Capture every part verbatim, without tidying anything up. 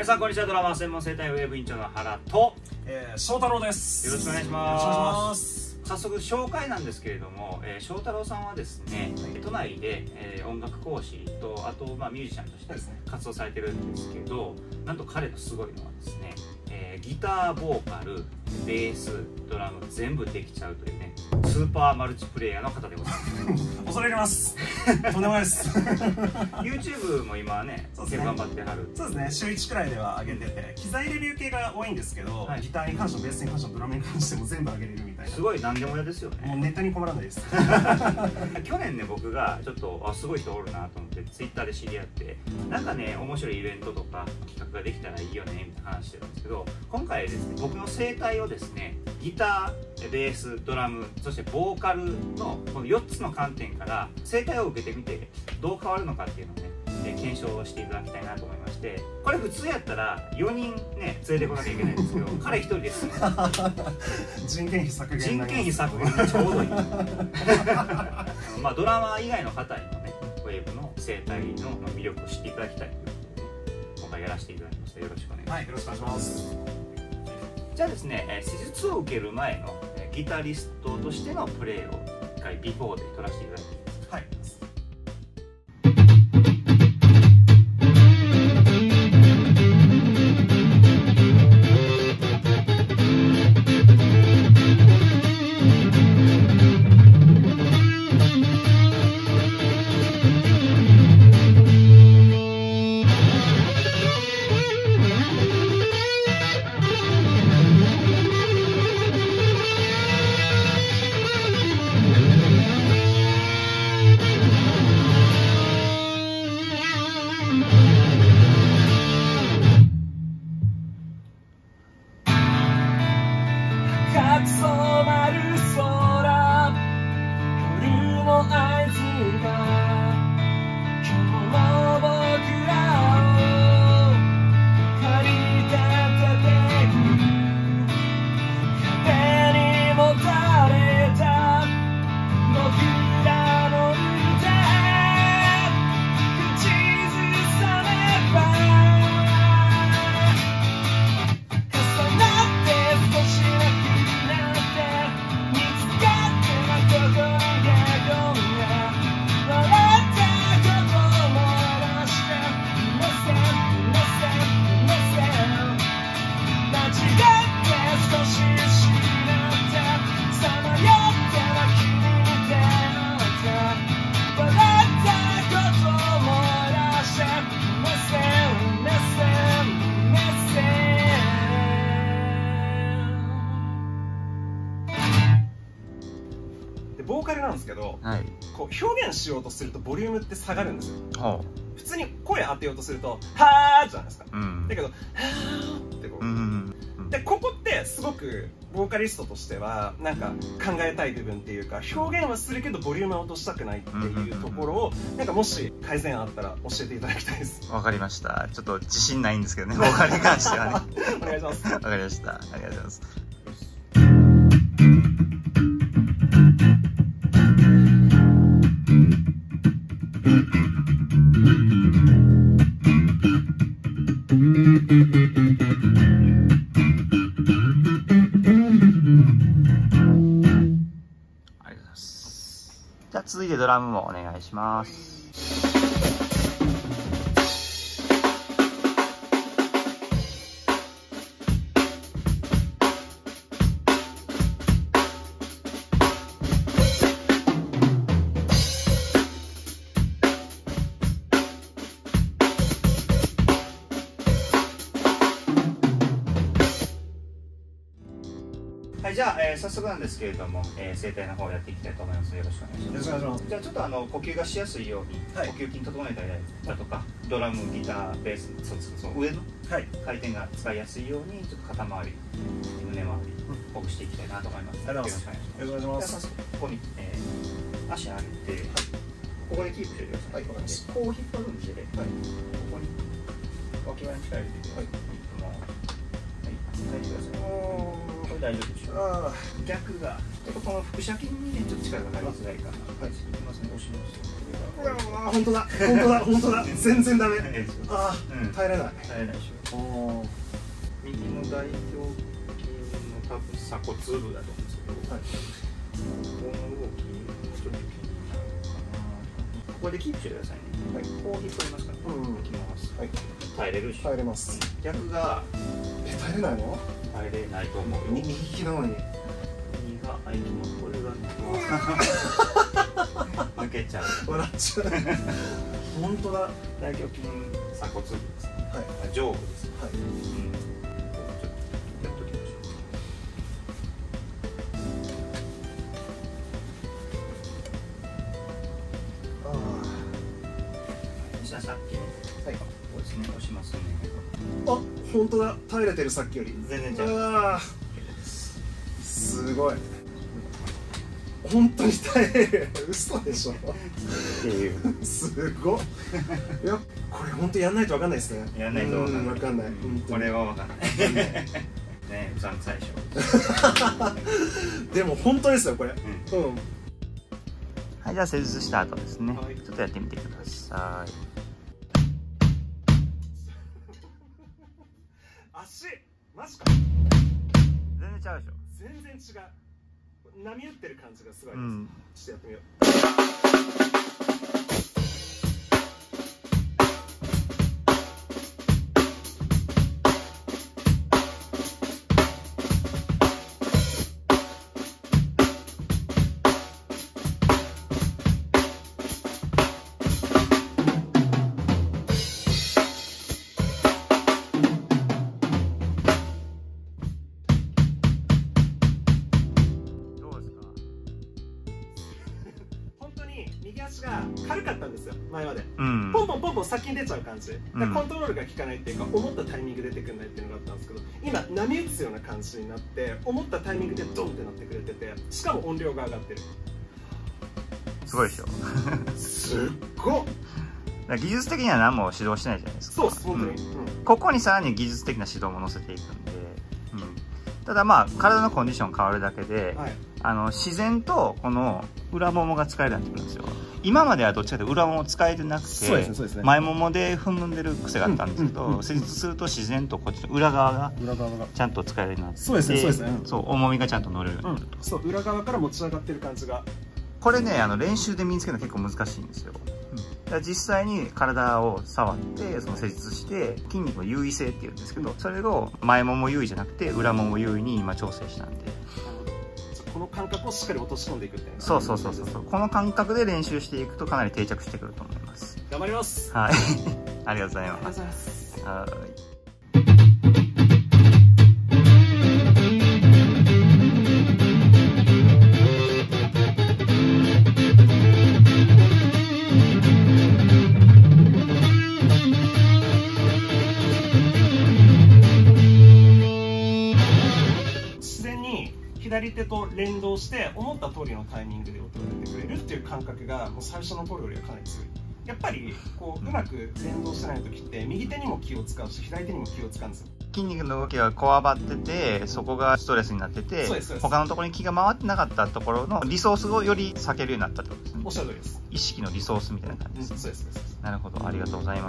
さんこんにちは。ドラマ専門生態ウェブ委員長の原と、 えー、翔太郎です。 よろしくお願いします。 よろしくお願いします。 早速紹介なんですけれども、えー、翔太郎さんはですね、はい、都内で、えー、音楽講師とあと、まあ、ミュージシャンとして活動されてるんですけど、ね、なんと彼のすごいのはですね、えー、ギター、ボーカル、ベース、ドラム全部できちゃうというね、スーパーマルチプレイヤーの方でございます。 恐れ入れます。とんでもないです。 YouTube も今ね、結構頑張ってはる。 そうですね、週いちくらいでは上げてて、機材レビュー系が多いんですけど、はい、ギターに関してもベースに関してもドラムに関しても全部上げれるみたいな。 すごい何でも屋ですよね。 もうネタに困らないです。 去年ね、僕がちょっとあすごい人おるなと思って Twitter で知り合って、なんかね面白いイベントとか企画ができたらいいよねみたいな話してるんですけど、今回ですね、僕の生態をですね、ギター、ベース、ドラム、そしてボーカルのこのよっつの観点から生態を受けてみてどう変わるのかっていうのをね、検証していただきたいなと思いまして、これ普通やったらよにんね連れてこなきゃいけないんですけど、彼ひとりですね。 人件費削減になります。 人件費削減がちょうどいい。まあドラマー以外の方にもね、ウェブの生態の魅力を知っていただきたいということで、ね、今回やらせていただきました。よろしくお願いします。 はい、よろしくお願いします。 じゃあですね、施術を受ける前のギタリストとしてのプレーを一回ビフォーで撮らせていただきます。はい。 ボーカルなんですけど、はい、こう表現しようとするとボリュームって下がるんですよ。はあ、普通に声当てようとすると「はー」じゃないですか。うん、だけど「はー」ってこう、うんうん、でここってすごくボーカリストとしてはなんか考えたい部分っていうか、表現はするけどボリュームは落としたくないっていうところを、なんかもし改善あったら教えていただきたいです。 わかりました。ちょっと自信ないんですけどね、ボーカルに関してはね。 お願いします。 わかりました。ありがとうございます。じゃあ続いてドラムもお願いします。はい、じゃあ、えー、早速なんですけれども、えー、声帯の方をやっていきたいと思います。よろしくお願いします。よろしくお願いします。じゃあちょっとあの呼吸がしやすいように、はい、呼吸筋整えたりだとか、ドラム、ギター、ベース、そうその上の回転が使いやすいように、ちょっと肩周り、胸周り、ほぐしていきたいなと思います。よろしくお願いします。よろしくお願いします。じゃあ早速ここに、えー、足上げて、はい、ここでキープしてください。はい、わかりました。こう引っ張るんで、はい、ここに脇腹に力入れて、はい、はい、書いてください。これ大丈夫でしょう。あ逆がちょっとこの腹斜筋にねちょっと力が入りづらいから、はい、いきますね。押します。ああ本当だ本当だ本当だ全然ダメ。ああ耐えれない。耐えれないでしょ。 右の大胸筋の多分鎖骨部だと思うんですけど、はい、この動きもちょっと気になるかな。ここでキープしてくださいね。はい、こう引っ張りますから、うん、きます。はい、耐えれるし。耐えれます。逆がえ耐えれないの？耐えれないと思うよ。右利きなのに。右が相手のこれが抜けちゃう。笑っちゃう。本当だ。大胸筋鎖骨部ですね。はい。上部です。はい。うん。ちょっとやっときましょう。ああ。じゃあさっきね。はい。ここですね。押しますね。あ、本当だ。耐えれてるさっきより。全然違う。ああ。すごい。本当に耐えれる。嘘でしょ。っていう。すごい。いや、これ本当やんないとわかんないですね。やんないとわかんない。わかんない。これはわかんない。ね、うさんくさいでしょ。でも本当ですよこれ。うん。はい、じゃあ施術した後ですね。ちょっとやってみてください。足、マジか。全然違うでしょ。全然違う。波打ってる感じがすごいです。うん、ちょっとやってみよう。右足が軽かったんですよ前まで、うん、ポンポンポンポン先に出ちゃう感じ、うん、コントロールが効かないっていうか思ったタイミングで出てくんないっていうのがあったんですけど、今波打つような感じになって思ったタイミングでドンってなってくれてて、しかも音量が上がってる。すごいでしょ。すっごっ。技術的には何も指導してないじゃないですか。そうです本当に、うん、ここにさらに技術的な指導も載せていくんで、うん、ただまあ体のコンディション変わるだけで、はい、あの自然とこの裏ももが使えるようになってくるんですよ。今まではどっちかというと裏もも使えてなくて、前ももで踏んでる癖があったんですけど、施術すると自然とこっちの裏側がちゃんと使えるようになって、そうですね、そうですね、そう重みがちゃんと乗れるようになると、そう裏側から持ち上がってる感じが、これねあの練習で身につけるの結構難しいんですよ。だから実際に体を触ってその施術して筋肉の優位性っていうんですけど、それを前もも優位じゃなくて裏もも優位に今調整したんで、この感覚をしっかり落とし込んでいくっていう。そうそうそうそう。この感覚で練習していくとかなり定着してくると思います。頑張ります。はい。ありがとうございます。ありがとうございます。はい。左手と連動して思った通りのタイミングで音が出てくれるっていう感覚がもう最初の頃よりはかなり強い。やっぱりこううまく連動してない時って右手にも気を使うし左手にも気を使うんですよ。筋肉の動きがこわばっててそこがストレスになってて、他のところに気が回ってなかったところのリソースをより避けるようになったってことですね。おっしゃる通りです。意識のリソースみたいな感じです、うん、そうですそうです。なるほど、ありがとうございます。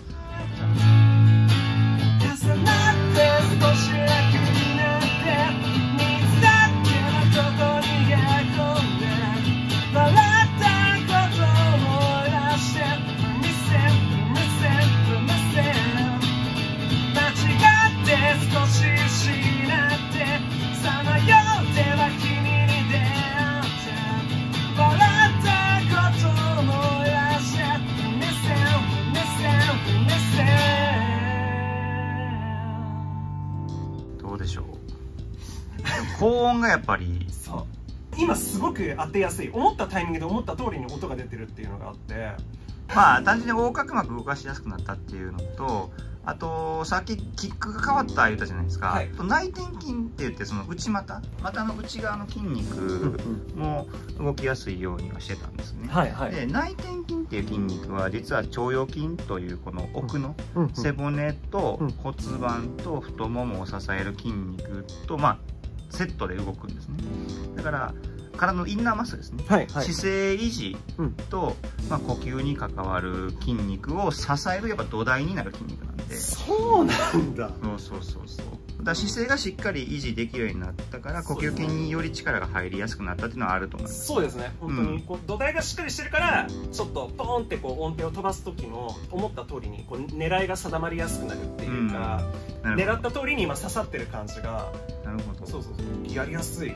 どうでしょう。高音がやっぱりそう今すごく当てやすい、思ったタイミングで思った通りに音が出てるっていうのがあって、まあ単純に横隔膜動かしやすくなったっていうのと、あとさっきキックが変わった言ったじゃないですか、はい、内転筋って言ってその内股股の内側の筋肉も動きやすいようにはしてたんですね。はいはい、で内転筋っていう筋肉は実は腸腰筋というこの奥の背骨と骨盤と太ももを支える筋肉とまあセットで動くんですね。だから体のインナーマッスルですね、はいはい、姿勢維持と、うん、まあ、呼吸に関わる筋肉を支えるやっぱ土台になる筋肉なんで。 そうなんだ。 そうそうそうそう。だ姿勢がしっかり維持できるようになったから呼吸筋により力が入りやすくなったっていうのはあると思います。 そうですね、本当にこう土台がしっかりしてるからちょっとポーンってこう音程を飛ばす時の思った通りにこう狙いが定まりやすくなるっていうか、うん、狙った通りに今刺さってる感じが。 なるほど。 そうそうそう、やりやすい。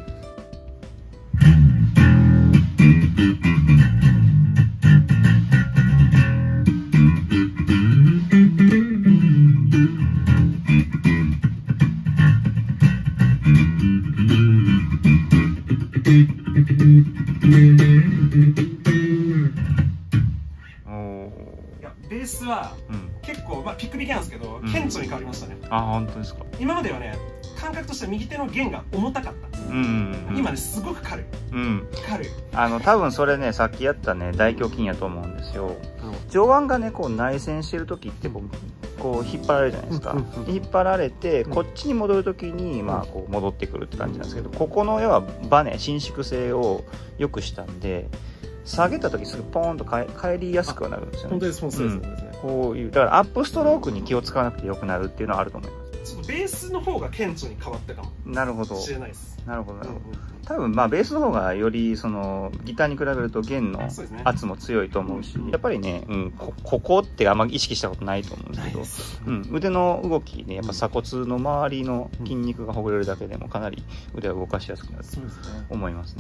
ベースは結構、まあ、ピックピックなんですけど、うん、顕著に変わりましたね。 あ、本当ですか。 今まではね、感覚として右手の弦が重たかった。今ね、すごく軽い。うん、軽い。 あの多分それね、さっきやったね大胸筋やと思うんですよ。うん、上腕がねこう内旋してる時ってこうこう引っ張られるじゃないですか。引っ張られてこっちに戻る時にまあこう戻ってくるって感じなんですけど、ここの要はバネ伸縮性を良くしたんで。下げた時すぐポーンと帰りやすくはなるんですよね。 本当です、本当です、うん、 こういうだからアップストロークに気を使わなくてよくなるっていうのはあると思います。 ちょっとベースの方が顕著に変わったかも。 なるほど。 しれないです。 なるほどなるほど。多分まあベースの方がよりそのギターに比べると弦の圧も強いと思うし、やっぱりね、うん、こここってあんま意識したことないと思うんですけど、うん、腕の動きね、やっぱ鎖骨の周りの筋肉がほぐれるだけでもかなり腕を動かしやすくなると思いますね。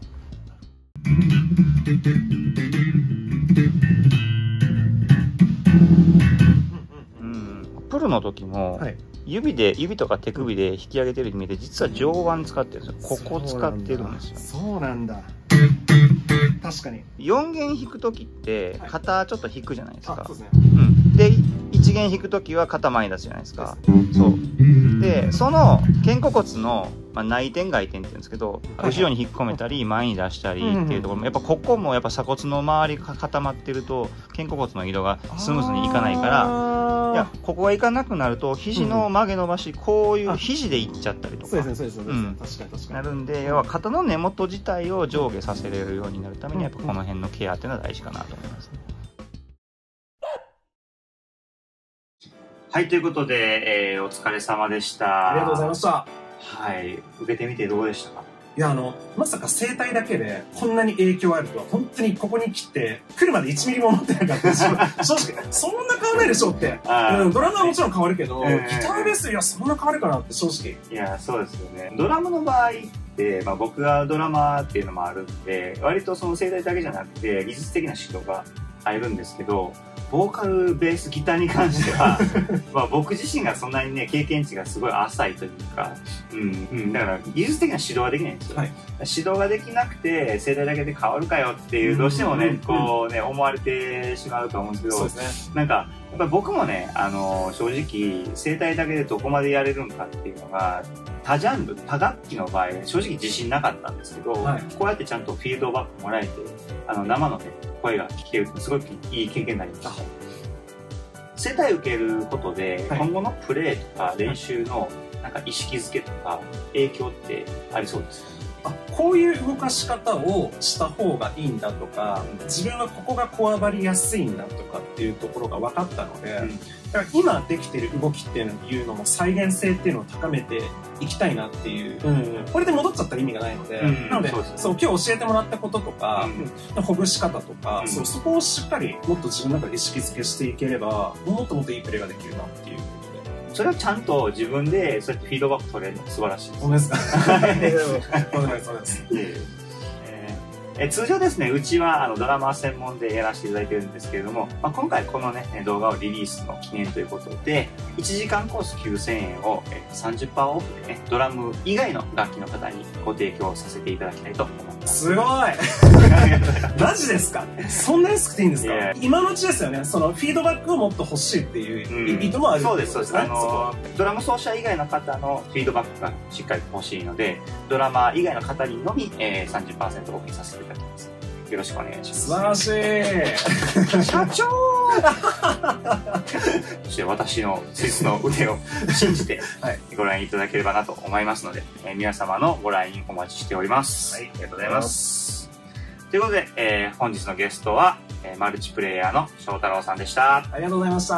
うん、プロの時も指で指とか手首で引き上げてる意味で実は上腕使ってるんですよ。ここ使ってるんですよ。 そうなんだ。確かによん弦弾く時って肩ちょっと引くじゃないですか。そうですね。うん、でいち弦弾く時は肩前に出すじゃないですか。そうでその肩甲骨の、まあ、内転外転って言うんですけど、後ろに引っ込めたり前に出したりっていうところもやっぱここもやっぱ鎖骨の周りが固まってると肩甲骨の移動がスムーズにいかないから、いやここがいかなくなると肘の曲げ伸ばし、こういう肘でいっちゃったりとか、 そうですねそうですね、うん、確かに確かになるんで、要は肩の根元自体を上下させれるようになるためにやっぱこの辺のケアっていうのは大事かなと思いますね。はい、ということで、えー、お疲れ様でした。 ありがとうございました。 はい、受けてみてどうでしたか？ いや、あの、まさか声帯だけでこんなに影響あるとは、本当にここに来て、来るまでいちミリも思ってなかったです。正直、そんな変わらないでしょって。うん、ドラムはもちろん変わるけど、えー、ギターベース、いや、そんな変わるかなって正直。 いや、そうですよね。ドラムの場合って、まあ僕がドラマーっていうのもあるんで、割とその声帯だけじゃなくて、技術的な指導が入るんですけど、ボーカル、ベース、ギターに関しては、まあ僕自身がそんなにね、経験値がすごい浅いというか、うん、うん、だから技術的な指導はできないんですよ。はい、指導ができなくて、声帯だけで変わるかよっていう、どうしてもね、こうね、思われてしまうと思うんですけど、そうですね、なんか、やっぱり僕もね、あの、正直、声帯だけでどこまでやれるのかっていうのが、他ジャンル、他楽器の場合、正直自信なかったんですけど、はい、こうやってちゃんとフィードバックもらえて、あの、生のね、声が聞けるってすごいいい経験になりました。声帯受けることで、はい、今後のプレーとか練習のなんか意識づけとか影響ってありそうですか？ あ、こういう動かし方をした方がいいんだとか、自分はここがこわばりやすいんだとかっていうところが分かったので、うん、だから今できてる動きっていうのも再現性っていうのを高めていきたいなっていう、うん、これで戻っちゃったら意味がないので、うん、なので、そうですね、そう今日教えてもらったこととか、うん、ほぐし方とか、うん、そうそこをしっかりもっと自分の中で意識づけしていければ、もっともっといいプレーができるなっていう。 それはちゃんと自分でそうやってフィードバック取れるの素晴らしいです。 本当ですか？そうです、そうです。 え通常ですね、うちはあのドラマー専門でやらせていただいてるんですけれども、まあ、今回このね、動画をリリースの記念ということで、いちじかんコースきゅうせんえんを さんじゅっパーセント オフでね、ドラム以外の楽器の方にご提供させていただきたいと思います。 すごいマジですか？そんな安くていいんですか？今のうちですよね、そのフィードバックをもっと欲しいっていう意図もある、 うん、そうです、そうです。あの、ドラム奏者以外の方のフィードバックがしっかり欲しいので、ドラマー以外の方にのみ、えー、さんじゅっパーセント オフにさせていただきます。 よろしくお願いします。 素晴らしい社長そして私のスイスの腕を信じてご覧いただければなと思いますので、えー、皆様のご来院お待ちしております。はい、ありがとうございます。ということで、えー、本日のゲストは、えー、マルチプレイヤーの翔太郎さんでした。 ありがとうございました。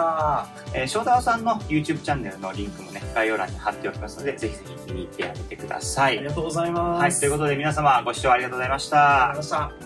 えー、翔太郎さんの YouTube チャンネルのリンクもね、概要欄に貼っておきますので、ぜひぜひ見に行ってあげてください。 ありがとうございます。 はい、ということで皆様ご視聴ありがとうございました。 ありがとうございました。